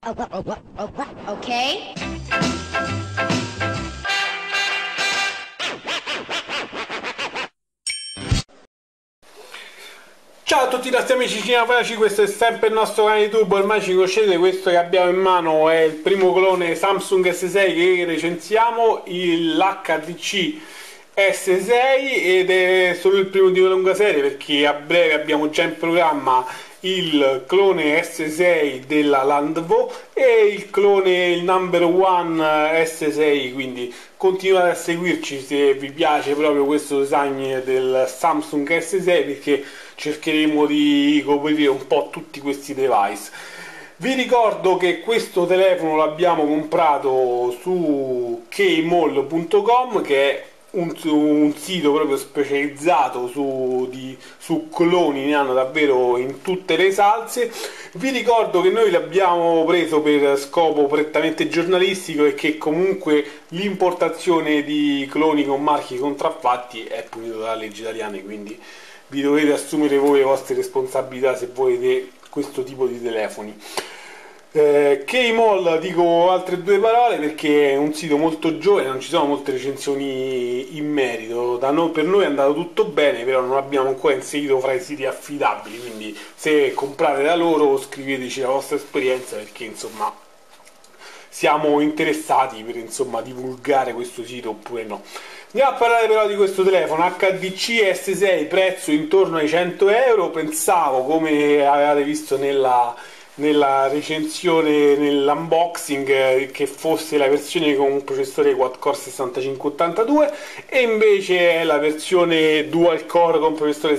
Ok? Ciao a tutti i nostri amici cinefanaci, questo è sempre il nostro canale YouTube, ormai ci conoscete, questo che abbiamo in mano è il primo clone Samsung S6 che recensiamo, l'HDC S6 ed è solo il primo di una lunga serie perché a breve abbiamo già in programma il clone S6 della Landvo e il clone, il number one S6, quindi continuate a seguirci se vi piace proprio questo design del Samsung S6 perché cercheremo di coprire un po' tutti questi device. Vi ricordo che questo telefono l'abbiamo comprato su keymall.com, che è un sito proprio specializzato su cloni, ne hanno davvero in tutte le salse. Vi ricordo che noi l'abbiamo preso per scopo prettamente giornalistico e che comunque l'importazione di cloni con marchi contraffatti è punito dalla legge italiana, quindi vi dovete assumere voi le vostre responsabilità se volete questo tipo di telefoni. Keymall, dico altre due parole perché è un sito molto giovane, non ci sono molte recensioni in merito. Per noi è andato tutto bene, però non abbiamo ancora inserito fra i siti affidabili, quindi se comprate da loro scriveteci la vostra esperienza perché insomma siamo interessati per insomma divulgare questo sito oppure no. Andiamo a parlare però di questo telefono HDC S6, prezzo intorno ai 100 euro. Pensavo, come avevate visto nella recensione, nell'unboxing, che fosse la versione con un processore quad-core 6582 e invece è la versione dual-core con processore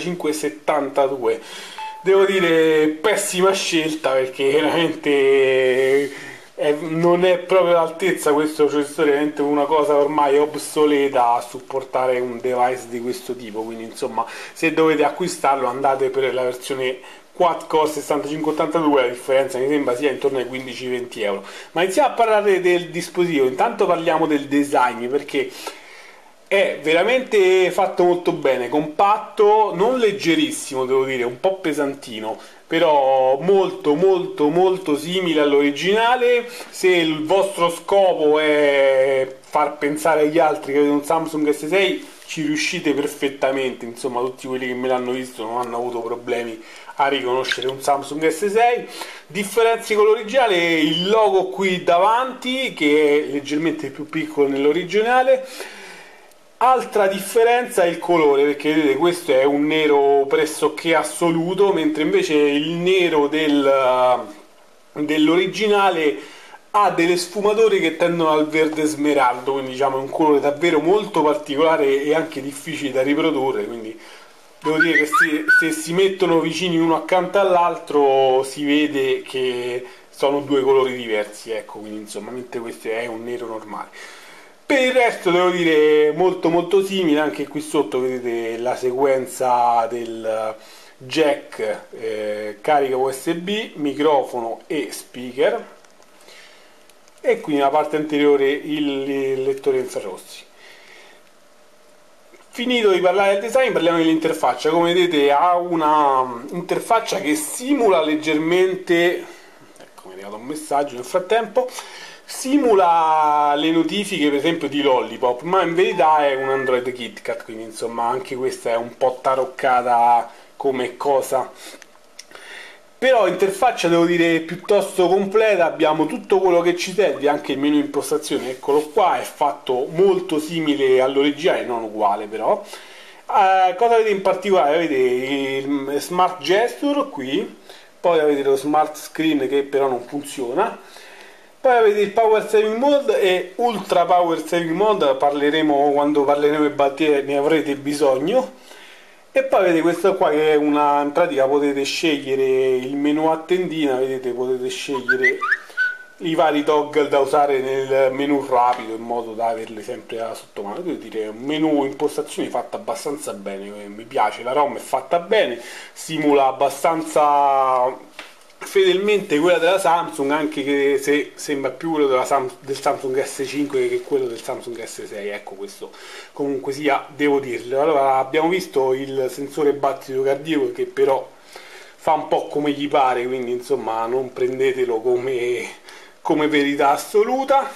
6572. Devo dire pessima scelta perché veramente non è proprio all'altezza questo processore, è veramente una cosa ormai obsoleta a supportare un device di questo tipo, quindi insomma se dovete acquistarlo andate per la versione quad-core 6582, la differenza mi sembra sia intorno ai 15-20 euro. Ma iniziamo a parlare del dispositivo, intanto parliamo del design perché è veramente fatto molto bene, compatto, non leggerissimo devo dire, un po' pesantino, però molto molto molto simile all'originale. Se il vostro scopo è far pensare agli altri che avete un Samsung S6 ci riuscite perfettamente, insomma tutti quelli che me l'hanno visto non hanno avuto problemi a riconoscere un Samsung S6. Differenze con l'originale, il logo qui davanti che è leggermente più piccolo nell'originale. Altra differenza è il colore, perché vedete questo è un nero pressoché assoluto, mentre invece il nero dell'originale ha delle sfumature che tendono al verde smeraldo, quindi diciamo è un colore davvero molto particolare e anche difficile da riprodurre, quindi devo dire che se si mettono vicini uno accanto all'altro si vede che sono due colori diversi, ecco, quindi insomma mentre questo è un nero normale. Per il resto devo dire molto molto simile, anche qui sotto vedete la sequenza del jack, carica USB, microfono e speaker, e qui nella parte anteriore il lettore infrarossi. Finito di parlare del design, parliamo dell'interfaccia. Come vedete ha una interfaccia che simula leggermente, ecco mi è arrivato un messaggio nel frattempo, simula le notifiche per esempio di Lollipop, ma in verità è un Android KitKat, quindi insomma anche questa è un po' taroccata come cosa. Però interfaccia devo dire piuttosto completa, abbiamo tutto quello che ci serve, anche il menu impostazione, eccolo qua, è fatto molto simile all'originale, non uguale però. Cosa avete in particolare? Avete il Smart Gesture qui, poi avete lo Smart Screen che però non funziona, poi avete il Power Saving Mode e Ultra Power Saving Mode, parleremo quando parleremo di batterie, ne avrete bisogno. E poi avete questo qua che è una, in pratica potete scegliere il menu a tendina, vedete potete scegliere i vari toggle da usare nel menu rapido in modo da averli sempre sotto mano. Devo dire, un menu impostazioni fatto abbastanza bene, mi piace, la ROM è fatta bene, simula abbastanza fedelmente quella della Samsung, anche se sembra più quello del Samsung S5 che quello del Samsung S6, ecco questo comunque sia, devo dirlo. Allora abbiamo visto il sensore battito cardiaco che però fa un po' come gli pare, quindi insomma non prendetelo come verità assoluta.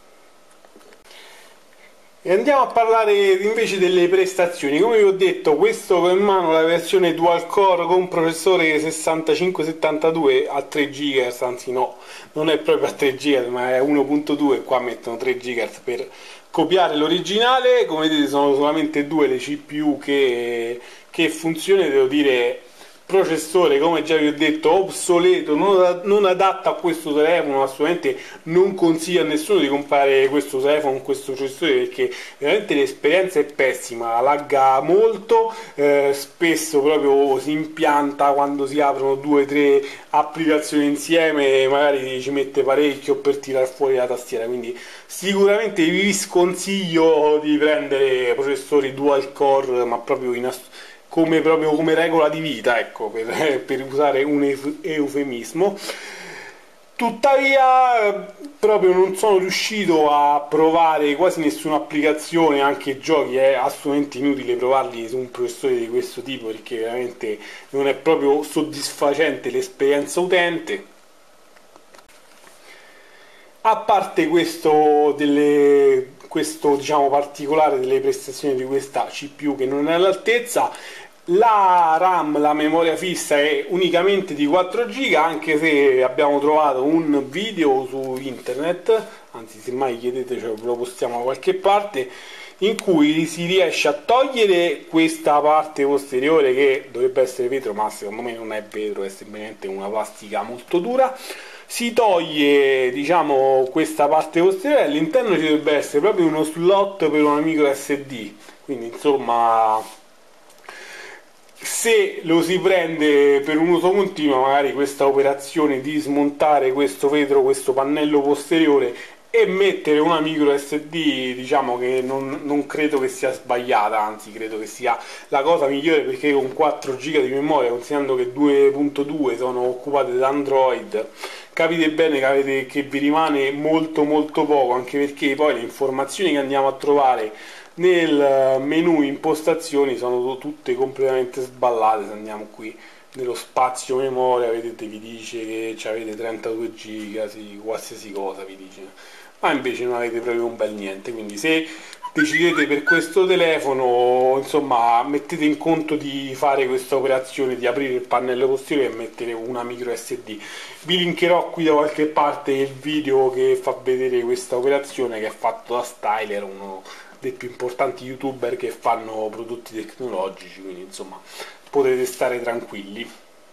E andiamo a parlare invece delle prestazioni. Come vi ho detto, questo ho in mano la versione dual core con processore 6572 a 3 GHz, anzi no, non è proprio a 3 GHz ma è 1.2, qua mettono 3 GHz per copiare l'originale. Come vedete sono solamente due le CPU che funzionano, devo dire processore, come già vi ho detto, obsoleto, non adatto a questo telefono. Assolutamente non consiglio a nessuno di comprare questo telefono con questo processore, perché veramente l'esperienza è pessima, lagga molto, spesso proprio si impianta quando si aprono 2 o 3 applicazioni insieme, magari ci mette parecchio per tirare fuori la tastiera. Quindi sicuramente vi sconsiglio di prendere processori dual core, ma proprio proprio come regola di vita, ecco, per usare un eufemismo. Tuttavia proprio non sono riuscito a provare quasi nessuna applicazione, anche giochi è assolutamente inutile provarli su un processore di questo tipo, perché veramente non è proprio soddisfacente l'esperienza utente. A parte questo diciamo particolare delle prestazioni di questa CPU che non è all'altezza, la RAM, la memoria fissa è unicamente di 4 GB, anche se abbiamo trovato un video su internet, anzi se mai chiedete ve lo postiamo da qualche parte, in cui si riesce a togliere questa parte posteriore che dovrebbe essere vetro, ma secondo me non è vetro, è semplicemente una plastica molto dura. Si toglie, diciamo, questa parte posteriore, all'interno ci dovrebbe essere proprio uno slot per una micro SD, quindi insomma se lo si prende per un uso continuo, magari questa operazione di smontare questo vetro, questo pannello posteriore e mettere una micro SD, diciamo che non credo che sia sbagliata, anzi credo che sia la cosa migliore, perché con 4 GB di memoria, considerando che 2.2 sono occupate da Android, capite bene che vi rimane molto poco, anche perché poi le informazioni che andiamo a trovare nel menu impostazioni sono tutte completamente sballate. Se andiamo qui nello spazio memoria, vedete, vi dice che avete 32 giga, sì, qualsiasi cosa vi dice, ma invece non avete proprio un bel niente. Quindi se decidete per questo telefono, insomma, mettete in conto di fare questa operazione di aprire il pannello posteriore e mettere una micro SD. Vi linkerò qui da qualche parte il video che fa vedere questa operazione, che è fatto da Styler, uno dei più importanti youtuber che fanno prodotti tecnologici, quindi insomma potete stare tranquilli.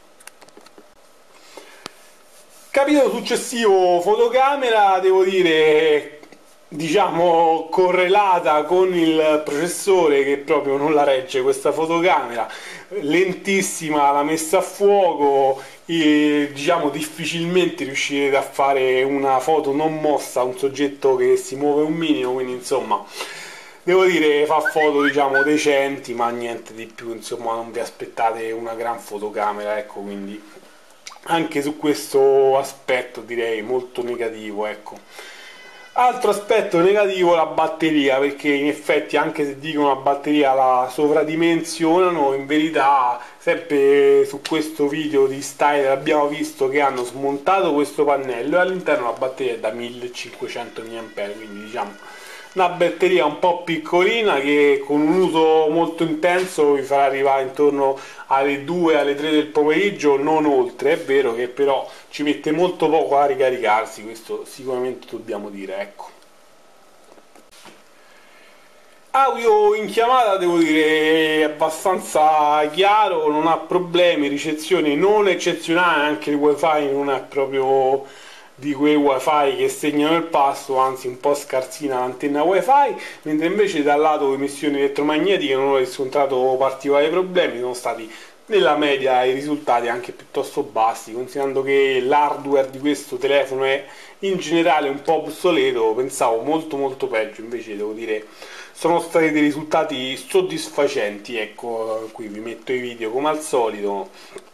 Capitolo successivo, fotocamera, devo dire, diciamo correlata con il processore che proprio non la regge questa fotocamera, lentissima la messa a fuoco, e diciamo difficilmente riuscirete a fare una foto non mossa a un soggetto che si muove un minimo, quindi insomma devo dire fa foto diciamo decenti, ma niente di più, insomma non vi aspettate una gran fotocamera, ecco, quindi anche su questo aspetto direi molto negativo, ecco. Altro aspetto negativo, la batteria, perché in effetti anche se dicono la batteria la sovradimensionano, in verità sempre su questo video di Styler abbiamo visto che hanno smontato questo pannello e all'interno la batteria è da 1500 mAh, quindi diciamo una batteria un po' piccolina che con un uso molto intenso vi farà arrivare intorno alle 2 alle 3 del pomeriggio, non oltre. È vero che però ci mette molto poco a ricaricarsi, questo sicuramente dobbiamo dire, ecco. Audio in chiamata devo dire è abbastanza chiaro, non ha problemi, ricezione non eccezionale, anche il wifi non è proprio di quei wifi che segnano il passo, anzi un po' scarsina l'antenna wifi, mentre invece dal lato emissioni elettromagnetiche non ho riscontrato particolari problemi, sono stati nella media i risultati anche piuttosto bassi, considerando che l'hardware di questo telefono è in generale un po' obsoleto. Pensavo molto peggio, invece devo dire sono stati dei risultati soddisfacenti, ecco. Qui vi metto i video come al solito.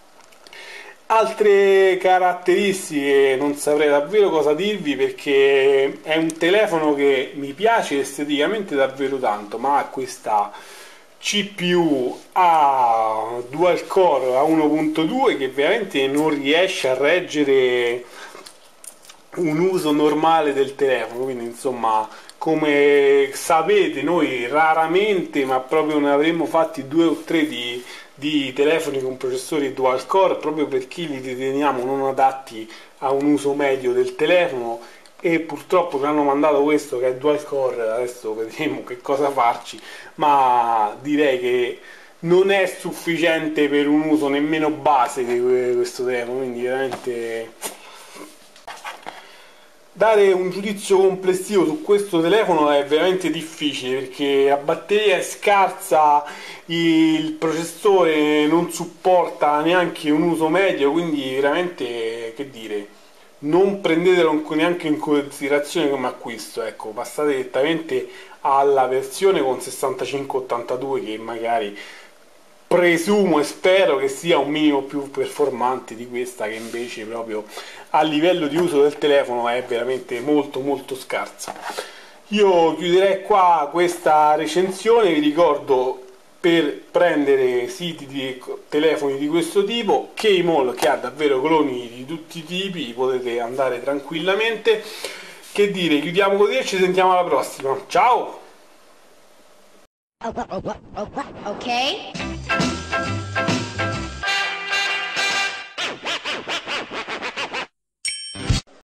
Altre caratteristiche non saprei davvero cosa dirvi, perché è un telefono che mi piace esteticamente davvero tanto, ma ha questa CPU a dual core a 1.2 che veramente non riesce a reggere un uso normale del telefono, quindi insomma come sapete noi raramente, ma proprio ne avremmo fatti due o tre di telefoni con processori dual core proprio perché li riteniamo non adatti a un uso medio del telefono e purtroppo ci hanno mandato questo che è dual core, adesso vedremo che cosa farci, ma direi che non è sufficiente per un uso nemmeno base di questo telefono, quindi veramente dare un giudizio complessivo su questo telefono è veramente difficile perché la batteria è scarsa, il processore non supporta neanche un uso medio, quindi veramente che dire, non prendetelo neanche in considerazione come acquisto, ecco, passate direttamente alla versione con 6582 che magari presumo e spero che sia un minimo più performante di questa che invece proprio a livello di uso del telefono è veramente molto molto scarsa. Io chiuderei qua questa recensione, vi ricordo per prendere siti di telefoni di questo tipo Keymall che ha davvero cloni di tutti i tipi, potete andare tranquillamente. Che dire, chiudiamo così e ci sentiamo alla prossima, ciao! Okay.